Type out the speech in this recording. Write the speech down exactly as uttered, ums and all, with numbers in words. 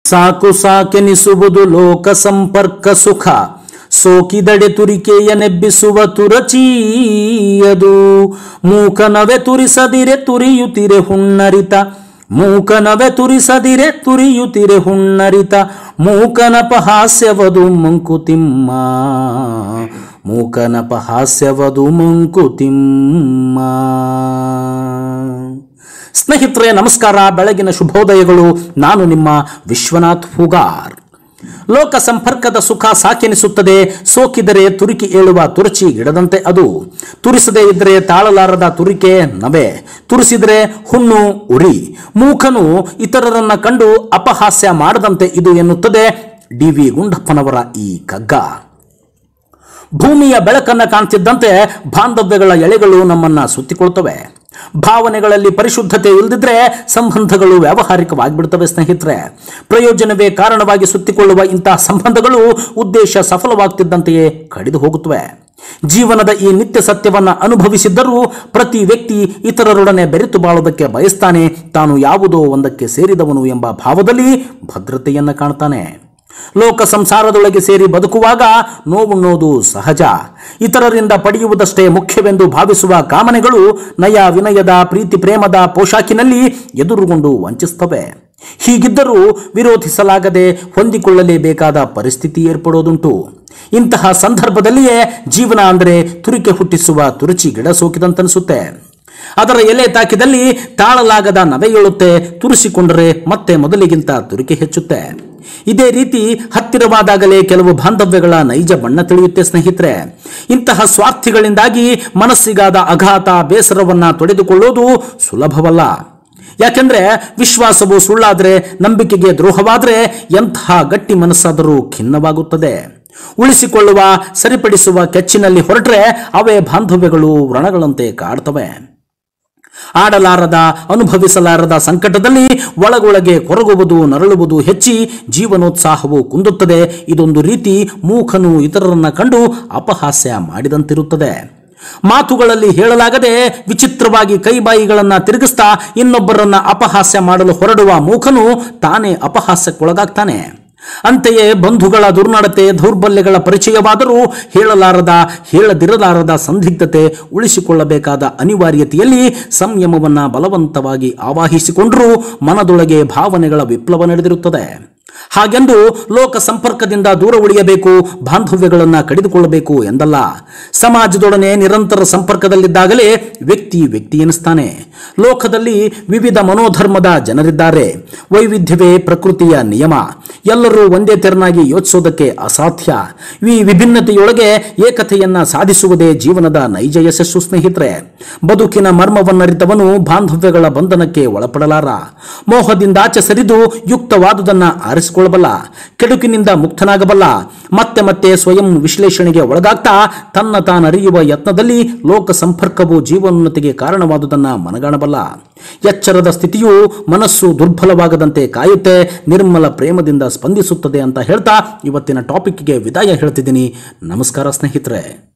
ಸಾಕು ಸಾಕೆನಿಸುವುದು ಲೋಕ ಸಂಪರ್ಕ ಸುಖ, ಸೋಕಿದಡೆ ತುರಿಕೆಯ ನೆಬ್ಬಿಸುವ ತುರಚಿಯದು. ಮೂಕನವೆ ತುರಿಸದಿರೆ ತುರಿಯುತ್ತಿರೆ ಹುಣ್ಣರಿತ, ಮೂಕನವೆ ತುರಿಸದಿರೆ ತುರಿಯುತ್ತಿರೆ ಹುಣ್ಣರಿತ. ಮೂಕನಪಹಾಸ್ಯವದು ಮಂಕುತಿಮ್ಮ, ಮೂಕನಪಹಾಸ್ಯವದು ಮಂಕುತಿಮ್ಮ. ಸ್ನೇಹಿತರೆ ನಮಸ್ಕಾರ, ಬೆಳಗಿನ ಶುಭೋದಯಗಳು. ನಾನು ನಿಮ್ಮ ವಿಶ್ವನಾಥ್ ಹೂಗಾರ್. ಲೋಕ ಸಂಪರ್ಕದ ಸುಖ ಸಾಕೆನಿಸುತ್ತದೆ, ಸೋಕಿದರೆ ತುರಿಕೆ ಏಳುವ ತುರಚಿ ಗಿಡದಂತೆ ಅದು. ತುರಿಸದೇ ಇದ್ದರೆ ತಾಳಲಾರದ ತುರಿಕೆ ನವೆ, ತುರಿಸಿದರೆ ಹುಣ್ಣು ಉರಿ. ಮೂಕನು ಇತರರನ್ನ ಕಂಡು ಅಪಹಾಸ್ಯ ಮಾಡದಂತೆ ಇದು ಎನ್ನುತ್ತದೆ ಡಿ ವಿ ಗುಂಡಪ್ಪನವರ ಈ ಕಗ್ಗ. ಭೂಮಿಯ ಬೆಳಕನ್ನು ಕಾಣ್ತಿದ್ದಂತೆ ಬಾಂಧವ್ಯಗಳ ಎಳೆಗಳು ನಮ್ಮನ್ನ ಸುತ್ತಿಕೊಳ್ತವೆ. ಭಾವನೆಗಳಲ್ಲಿ ಪರಿಶುದ್ಧತೆ ಇಲ್ಲದಿದ್ರೆ ಸಂಬಂಧಗಳು ವ್ಯಾವಹಾರಿಕವಾಗಿಬಿಡ್ತವೆ. ಸ್ನೇಹಿತರೆ, ಪ್ರಯೋಜನವೇ ಕಾರಣವಾಗಿ ಸುತ್ತಿಕೊಳ್ಳುವ ಇಂತಹ ಸಂಬಂಧಗಳು ಉದ್ದೇಶ ಸಫಲವಾಗ್ತಿದ್ದಂತೆಯೇ ಕಡಿದು ಹೋಗುತ್ತವೆ. ಜೀವನದ ಈ ನಿತ್ಯ ಸತ್ಯವನ್ನ ಅನುಭವಿಸಿದ್ದರೂ ಪ್ರತಿ ವ್ಯಕ್ತಿ ಇತರರೊಡನೆ ಬೆರೆತು ಬಾಳುವುದಕ್ಕೆ ಬಯಸ್ತಾನೆ. ತಾನು ಯಾವುದೋ ಒಂದಕ್ಕೆ ಸೇರಿದವನು ಎಂಬ ಭಾವದಲ್ಲಿ ಭದ್ರತೆಯನ್ನ ಕಾಣ್ತಾನೆ. ಲೋಕ ಸಂಸಾರದೊಳಗೆ ಸೇರಿ ಬದುಕುವಾಗ ನೋವುಣ್ಣೋದು ಸಹಜ. ಇತರರಿಂದ ಪಡೆಯುವುದಷ್ಟೇ ಮುಖ್ಯವೆಂದು ಭಾವಿಸುವ ಕಾಮನೆಗಳು ನಯ ವಿನಯದ ಪ್ರೀತಿ ಪ್ರೇಮದ ಪೋಷಾಕಿನಲ್ಲಿ ಎದುರುಗೊಂಡು ವಂಚಿಸ್ತವೆ. ಹೀಗಿದ್ದರೂ ವಿರೋಧಿಸಲಾಗದೆ ಹೊಂದಿಕೊಳ್ಳಲೇಬೇಕಾದ ಪರಿಸ್ಥಿತಿ ಏರ್ಪಡೋದುಂಟು. ಇಂತಹ ಸಂದರ್ಭದಲ್ಲಿಯೇ ಜೀವನ ಅಂದರೆ ತುರಿಕೆ ಹುಟ್ಟಿಸುವ ತುರಚಿ ಗಿಡ ಸೋಕಿದಂತನಿಸುತ್ತೆ. ಅದರ ಎಲೆ ತಾಕಿದಲ್ಲಿ ತಾಳಲಾಗದ ನವೆಯೊಳುತ್ತೆ, ತುರಿಸಿಕೊಂಡರೆ ಮತ್ತೆ ಮೊದಲಿಗಿಂತ ತುರಿಕೆ ಹೆಚ್ಚುತ್ತೆ. ಇದೇ ರೀತಿ ಹತ್ತಿರವಾದಾಗಲೇ ಕೆಲವು ಬಾಂಧವ್ಯಗಳ ನೈಜ ಬಣ್ಣ ತಿಳಿಯುತ್ತೆ. ಸ್ನೇಹಿತರೆ, ಇಂತಹ ಸ್ವಾರ್ಥಿಗಳಿಂದಾಗಿ ಮನಸ್ಸಿಗಾದ ಆಘಾತ ಬೇಸರವನ್ನ ತೊಡೆದುಕೊಳ್ಳೋದು ಸುಲಭವಲ್ಲ. ಯಾಕೆಂದ್ರೆ ವಿಶ್ವಾಸವು ಸುಳ್ಳಾದ್ರೆ, ನಂಬಿಕೆಗೆ ದ್ರೋಹವಾದ್ರೆ ಎಂತಹ ಗಟ್ಟಿ ಮನಸ್ಸಾದರೂ ಖಿನ್ನವಾಗುತ್ತದೆ. ಉಳಿಸಿಕೊಳ್ಳುವ ಸರಿಪಡಿಸುವ ಕೆಚ್ಚಿನಲ್ಲಿ ಹೊರಟ್ರೆ ಅವೇ ಬಾಂಧವ್ಯಗಳು ವ್ರಣಗಳಂತೆ ಕಾಡ್ತವೆ. ಆಡಲಾರದ ಅನುಭವಿಸಲಾರದ ಸಂಕಟದಲ್ಲಿ ಒಳಗೊಳಗೆ ಕೊರಗುವುದು ನರಳುವುದು ಹೆಚ್ಚಿ ಜೀವನೋತ್ಸಾಹವು ಕುಂದುತ್ತದೆ. ಇದೊಂದು ರೀತಿ ಮೂಕನು ಇತರರನ್ನ ಕಂಡು ಅಪಹಾಸ್ಯ ಮಾಡಿದಂತಿರುತ್ತದೆ. ಮಾತುಗಳಲ್ಲಿ ಹೇಳಲಾಗದೆ ವಿಚಿತ್ರವಾಗಿ ಕೈಬಾಯಿಗಳನ್ನ ತಿರುಗಿಸ್ತಾ ಇನ್ನೊಬ್ಬರನ್ನ ಅಪಹಾಸ್ಯ ಮಾಡಲು ಹೊರಡುವ ಮೂಕನು ತಾನೇ ಅಪಹಾಸ್ಯಕ್ಕೊಳಗಾಗ್ತಾನೆ. ಅಂತೆಯೇ ಬಂಧುಗಳ ದುರ್ನಡತೆ ದೌರ್ಬಲ್ಯಗಳ ಪರಿಚಯವಾದರೂ ಹೇಳಲಾರದ ಹೇಳದಿರಲಾರದ ಸಂದಿಗ್ಧತೆ ಉಳಿಸಿಕೊಳ್ಳಬೇಕಾದ ಅನಿವಾರ್ಯತೆಯಲ್ಲಿ ಸಂಯಮವನ್ನ ಬಲವಂತವಾಗಿ ಆವಾಹಿಸಿಕೊಂಡರೂ ಮನದೊಳಗೆ ಭಾವನೆಗಳ ವಿಪ್ಲವ ನಡೆದಿರುತ್ತದೆ. ಹಾಗೆಂದು ಲೋಕ ಸಂಪರ್ಕದಿಂದ ದೂರ ಉಳಿಯಬೇಕು, ಬಾಂಧವ್ಯಗಳನ್ನು ಕಡಿದುಕೊಳ್ಳಬೇಕು ಎಂದಲ್ಲ. ಸಮಾಜದೊಡನೆ ನಿರಂತರ ಸಂಪರ್ಕದಲ್ಲಿದ್ದಾಗಲೇ ವ್ಯಕ್ತಿ ವ್ಯಕ್ತಿ ಎನಿಸ್ತಾನೆ. ಲೋಕದಲ್ಲಿ ವಿವಿಧ ಮನೋಧರ್ಮದ ಜನರಿದ್ದಾರೆ. ವೈವಿಧ್ಯವೇ ಪ್ರಕೃತಿಯ ನಿಯಮ. ಎಲ್ಲರೂ ಒಂದೇ ತೆರನಾಗಿ ಯೋಚಿಸೋದಕ್ಕೆ ಅಸಾಧ್ಯ. ಈ ವಿಭಿನ್ನತೆಯೊಳಗೆ ಏಕತೆಯನ್ನ ಸಾಧಿಸುವುದೇ ಜೀವನದ ನೈಜ ಯಶಸ್ಸು. ಸ್ನೇಹಿತರೆ, ಬದುಕಿನ ಮರ್ಮವನ್ನರಿತವನು ಬಾಂಧವ್ಯಗಳ ಬಂಧನಕ್ಕೆ ಒಳಪಡಲಾರ. ಮೋಹದಿಂದಾಚೆ ಸರಿದು ಯುಕ್ತವಾದುದನ್ನ ಆರಿಸಿಕೊಳ್ಳಬಲ್ಲ, ಕೆಡುಕಿನಿಂದ ಮುಕ್ತನಾಗಬಲ್ಲ. ಮತ್ತೆ ಮತ್ತೆ ಸ್ವಯಂ ವಿಶ್ಲೇಷಣೆಗೆ ಒಳಗಾಗ್ತಾ ತನ್ನ ತಾನರಿಯುವ ಯತ್ನದಲ್ಲಿ ಲೋಕ ಸಂಪರ್ಕವು ಜೀವನೋನ್ನತಿಗೆ ಕಾರಣವಾದುದನ್ನು ಮನಗಾಣಬಲ್ಲ. ಎಚ್ಚರದ ಸ್ಥಿತಿಯು ಮನಸ್ಸು ದುರ್ಬಲವಾಗದಂತೆ ಕಾಯುತ್ತೆ, ನಿರ್ಮಲ ಪ್ರೇಮದಿಂದ ಸ್ಪಂದಿಸುತ್ತದೆ ಅಂತ ಹೇಳ್ತಾ ಇವತ್ತಿನ ಟಾಪಿಕ್ಗೆ ವಿದಾಯ ಹೇಳ್ತಿದ್ದೀನಿ. ನಮಸ್ಕಾರ ಸ್ನೇಹಿತರೆ.